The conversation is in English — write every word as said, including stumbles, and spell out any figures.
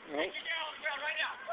Right? Get down on the ground right now.